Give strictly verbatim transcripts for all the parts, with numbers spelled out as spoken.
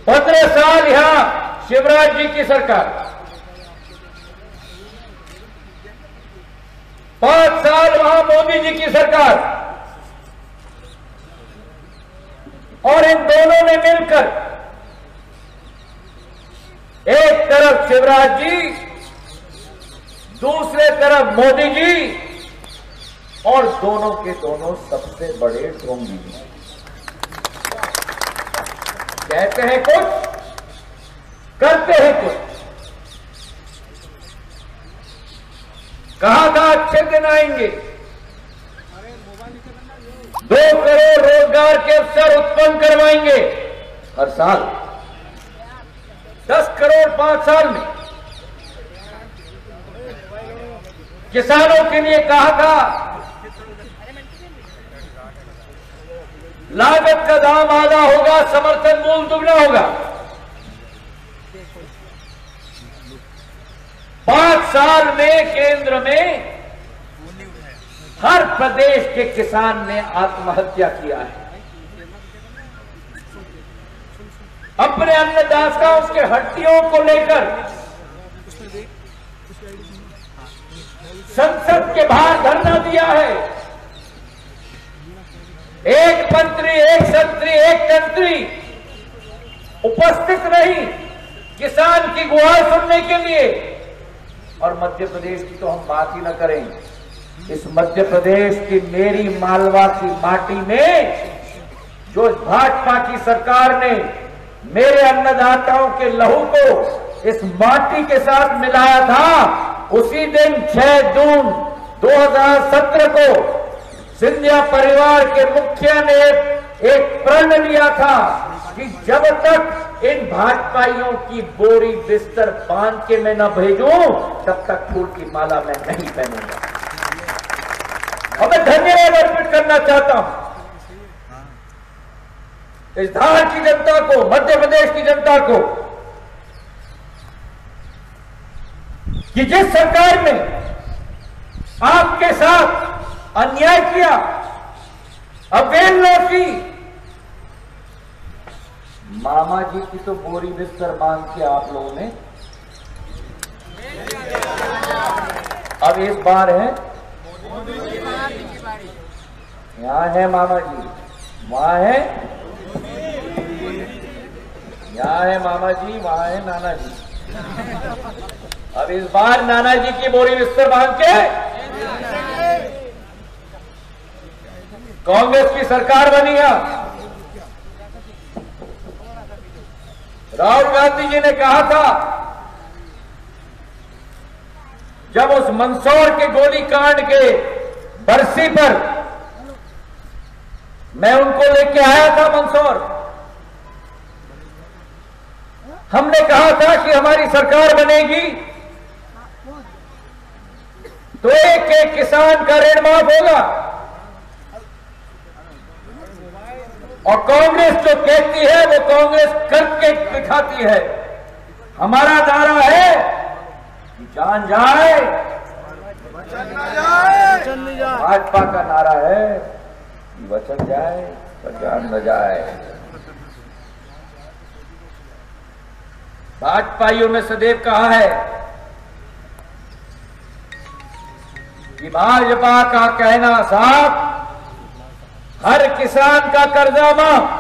पंद्रह साल यहां शिवराज जी की सरकार, पांच साल वहां मोदी जी की सरकार, और इन दोनों ने मिलकर एक तरफ शिवराज जी, दूसरे तरफ मोदी जी, और दोनों के दोनों सबसे बड़े ढोंगी हैं। कहते हैं कुछ, करते हैं कुछ। कहा था अच्छे दिन आएंगे, दो करोड़ रोजगार के अवसर उत्पन्न करवाएंगे हर साल, दस करोड़ पांच साल में। किसानों के लिए कहा था लागत का दाम आधा होगा, समर्थन मूल्य दुगना होगा। पांच साल में केंद्र में हर प्रदेश के किसान ने आत्महत्या किया है। अपने अन्नदाताओं के हड्डियों को लेकर संसद के बाहर धरना दिया है। एक मंत्री, एक संतरी, एक तंत्री उपस्थित नहीं किसान की गुहार सुनने के लिए। और मध्य प्रदेश की तो हम बात ही न करें। इस मध्य प्रदेश की मेरी मालवा की माटी में जो भाजपा की सरकार ने मेरे अन्नदाताओं के लहू को इस माटी के साथ मिलाया था, उसी दिन छह जून दो हज़ार सत्रह को सिंधिया परिवार के मुखिया ने एक प्रण लिया था कि जब तक इन भाजपाइयों की बोरी बिस्तर बांध के मैं न भेजूं, तब तक फूल की माला मैं नहीं पहनूंगा। और मैं धन्यवाद अर्पित करना चाहता हूं इस धार की जनता को, मध्य प्रदेश की जनता को, कि जिस सरकार ने आपके साथ अन्याय किया, अवहेलना की, मामा जी की तो बोरी बिस्तर बांध के आप लोगों ने, अब इस बार है, यहां है मामा जी, वहां है, यहां है मामा जी, वहां है नाना जी। अब इस बार नाना जी की बोरी बिस्तर बांध के कांग्रेस की सरकार बनी है। राहुल गांधी जी ने कहा था, जब उस मंदसौर के गोलीकांड के बरसी पर मैं उनको लेके आया था मंदसौर, हमने कहा था कि हमारी सरकार बनेगी तो एक एक किसान का ऋण माफ होगा। और कांग्रेस जो कहती है वो कांग्रेस करके दिखाती है। हमारा नारा है कि जान जाए वचन न जाए, भाजपा का नारा है कि वचन जाए पर जान न जाए। भाजपाइयों ने सदैव कहा है कि भाजपा का कहना साफ, हर किसान का कर्जा माफ।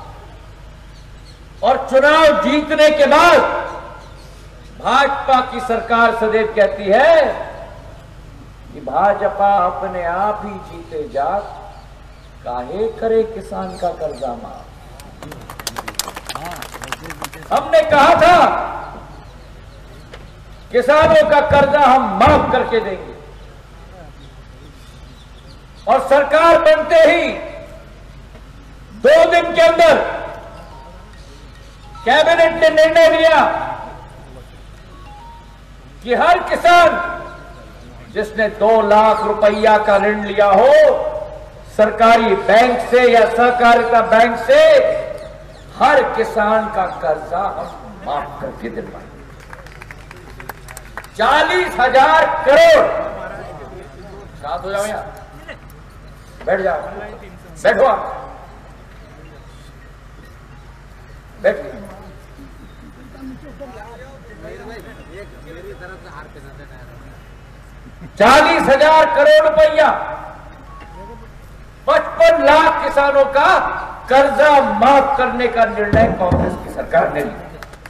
और चुनाव जीतने के बाद भाजपा की सरकार सदैव कहती है कि भाजपा अपने आप ही जीते जात, काहे करे किसान का कर्जा माफ। हमने कहा था किसानों का कर्जा हम माफ करके देंगे, और सरकार बनते ही दो दिन के अंदर कैबिनेट ने निर्णय लिया कि हर किसान जिसने दो लाख रुपया का ऋण लिया हो सरकारी बैंक से या सहकारिता बैंक से, हर किसान का कर्जा हम माफ करके दिलवाएंगे। चालीस हजार करोड़। शांत हो जाओ, यार बैठ जाओ, बैठो आप, बैठ चालीस हजार करोड़ रुपया, पचपन लाख किसानों का कर्जा माफ करने का निर्णय कांग्रेस की सरकार ने लिया।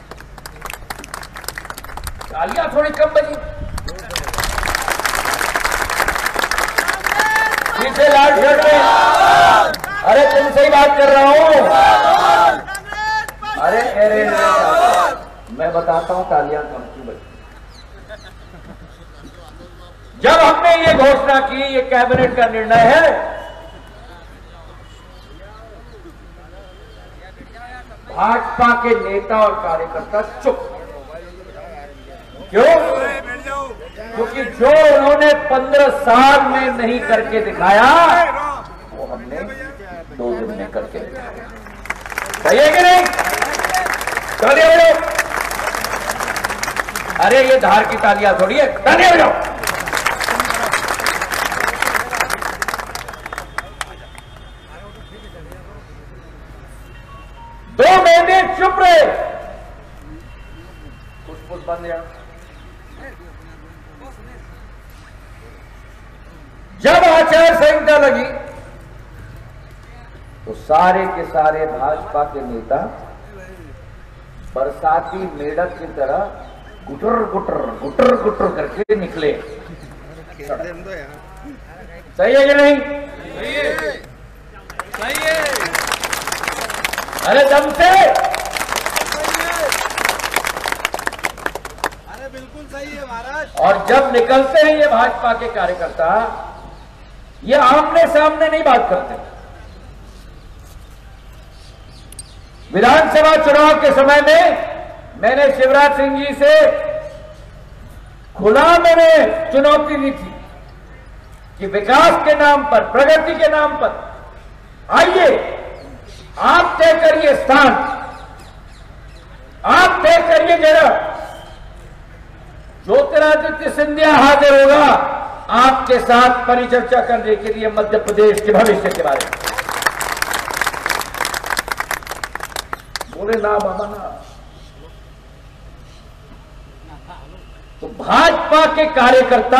तालियां थोड़ी कम बजी। पीछे लाल शर्ट में, अरे तुमसे ही बात कर रहा हूं। अरे अरे मैं बताता हूं तालियां कम क्यों बजी। जब हमने ये घोषणा की, ये कैबिनेट का निर्णय है, भाजपा के नेता और कार्यकर्ता चुप। क्यों? क्योंकि जो उन्होंने पंद्रह साल में नहीं करके दिखाया, वो हमने दो दिन में करके दिखाया। सही है कि नहीं? तालियां बजाओ। अरे ये धार की तालियां थोड़ी है, तालियां बजाओ। दो महीने चुप रहे, कुछ कुछ बंद गया। जब आचार संहिता लगी तो सारे के सारे भाजपा के नेता बरसाती मेढक की तरह गुटर गुटर गुटर गुटर करके निकले। सही है कि नहीं? सही है। अरे दम से। अरे बिल्कुल सही है महाराज। और जब निकलते हैं ये भाजपा के कार्यकर्ता, ये आमने सामने नहीं बात करते। विधानसभा चुनाव के समय में मैंने शिवराज सिंह जी से खुला मैंने चुनौती दी थी कि विकास के नाम पर, प्रगति के नाम पर आइए, आप तय करिए स्थान, आप तय करिए जगह। ज्योतिरादित्य सिंधिया हाजिर होगा आपके साथ परिचर्चा करने के लिए मध्य प्रदेश के भविष्य के बारे में। बोले ना बाबा ना। तो भाजपा के कार्यकर्ता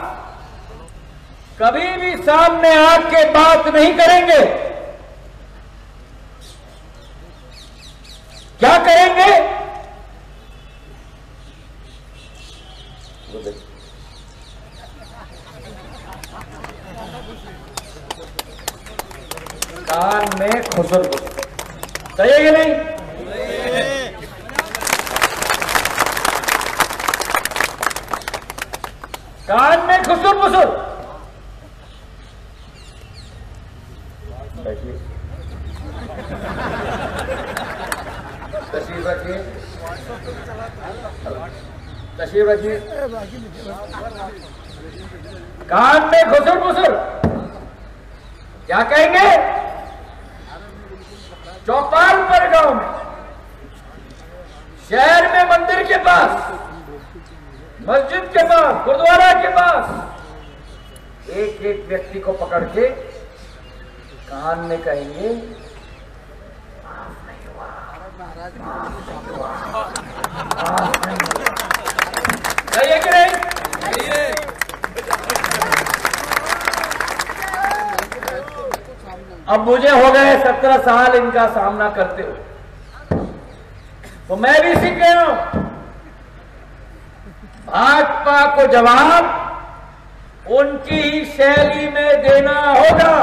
कभी भी सामने आके बात नहीं करेंगे। क्या करेंगे? कान में खुसर खुसर। सही है कि नहीं? कान में खुसर खुसर। बैठिए, तशरीफ रखिए, तशरीफ रखिए। कान में खुसर खुसर क्या कहेंगे? चौपालपुर गांव में, शहर में मंदिर के पास, मस्जिद के पास, गुरुद्वारा के पास एक एक व्यक्ति को पकड़ के कान में कहेंगे, माफ नहीं हुआ, माफ नहीं हुआ, माफ नहीं हुआ। सही है कि नहीं? अब मुझे हो गए सत्रह साल इनका सामना करते हो, तो मैं भी सीख गया हूं। भाजपा को जवाब उनकी ही शैली में देना होगा।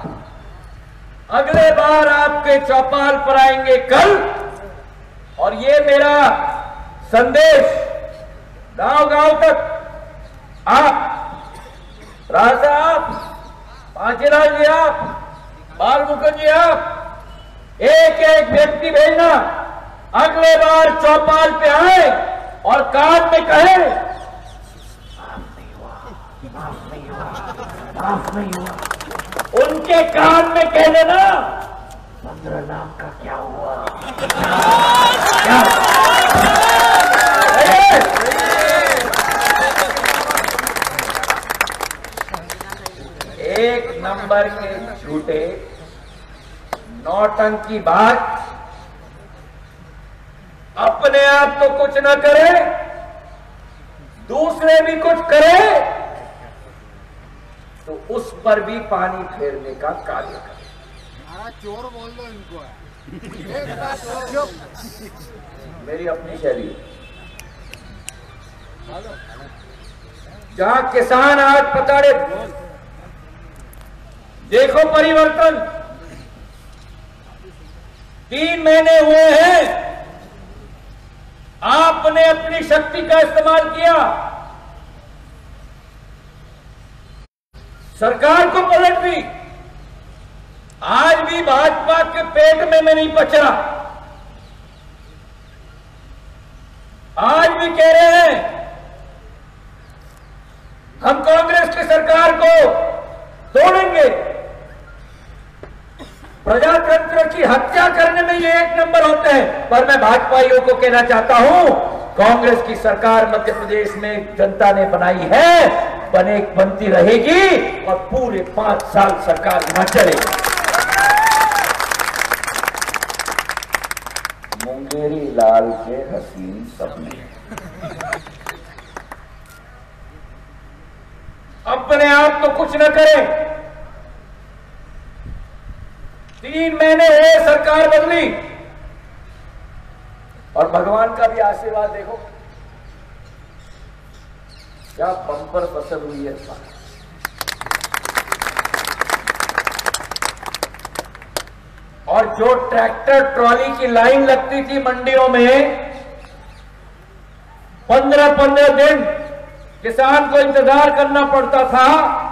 अगले बार आपके चौपाल पर आएंगे कल, और ये मेरा संदेश गांव गांव तक, आप राजा, आप पांचीलाल जी, आप बाल मुखर्जी, आप एक एक व्यक्ति भेजना, अगले बार चौपाल पे आए और कान में कहे, माफ नहीं हुआ, माफ नहीं हुआ, माफ नहीं हुआ। उनके कान में कह देना, पंद्रह लाख का क्या हुआ? क्या? एक नंबर के झूठे नौटंकी बात अपने आप तो कुछ ना करे, दूसरे भी कुछ करे तो उस पर भी पानी फेरने का कार्य करे। चोर बोल दो इनको। मेरी अपनी शैली है। जहां किसान आज पताड़े, देखो परिवर्तन, तीन महीने हुए हैं, आपने अपनी शक्ति का इस्तेमाल किया, सरकार को पलट दी। आज भी भाजपा के पेट में मैं नहीं पच रहा। आज भी कह रहे हैं हम कांग्रेस की सरकार को तोड़ेंगे। प्रजातंत्र की हत्या करने में ये एक नंबर होते हैं। पर मैं भाजपाइयों को कहना चाहता हूं, कांग्रेस की सरकार मध्य प्रदेश में जनता ने बनाई है, बने बनती रहेगी और पूरे पांच साल सरकार यहां चलेगी। मुंगेरी लाल के हसीन सपने अपने आप तो कुछ न करें। तीन महीने हुए सरकार बदली और भगवान का भी आशीर्वाद देखो क्या बम्पर फसल हुई है। और जो ट्रैक्टर ट्रॉली की लाइन लगती थी मंडियों में, पंद्रह पंद्रह दिन किसान को इंतजार करना पड़ता था,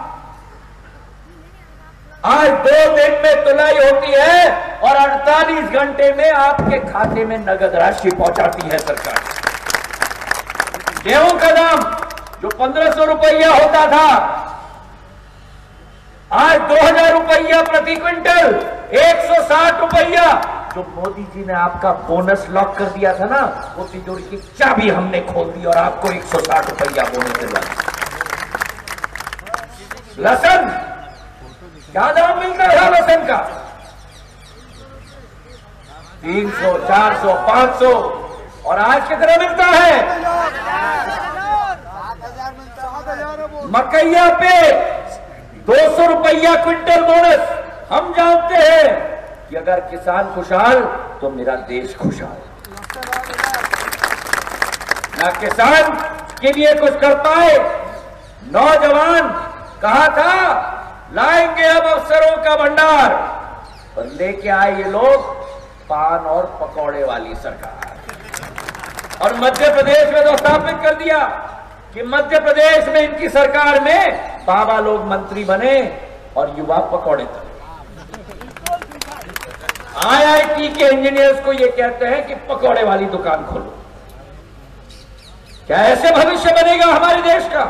आज दो दिन में तुलाई होती है और अड़तालीस घंटे में आपके खाते में नगद राशि पहुंचाती है सरकार। गेहूं का दाम जो पंद्रह सौ रुपया होता था, आज दो हजार रुपया प्रति क्विंटल, एक सौ साठ रुपया। जो मोदी जी ने आपका बोनस लॉक कर दिया था ना, वो तिजोरी की चाबी हमने खोल दी और आपको एक सौ साठ रुपया बोनस दिला। लहसुन क्या दाम मिलता था लहसुन का? तीन सौ, चार सौ, पांच सौ, और आज कितना मिलता है? मकैया पे दो सौ रुपया क्विंटल बोनस। हम जानते हैं कि अगर किसान खुशहाल तो मेरा देश खुशहाल। ना किसान के लिए कुछ कर पाए, नौजवान कहा था लाएंगे अब अफसरों का भंडार, और लेके आए ये लोग पान और पकौड़े वाली सरकार। और मध्य प्रदेश में तो स्थापित कर दिया कि मध्य प्रदेश में इनकी सरकार में बाबा लोग मंत्री बने और युवा पकौड़े तले। आईआईटी के इंजीनियर्स को ये कहते हैं कि पकौड़े वाली दुकान खोलो। क्या ऐसे भविष्य बनेगा हमारे देश का,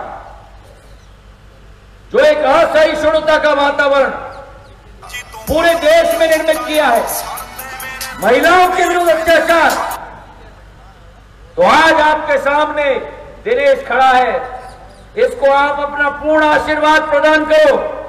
जो एक असहिष्णुता का वातावरण पूरे देश में निर्मित किया है, महिलाओं के विरुद्ध अत्याचार? तो आज आपके सामने दिनेश खड़ा है, इसको आप अपना पूर्ण आशीर्वाद प्रदान करो।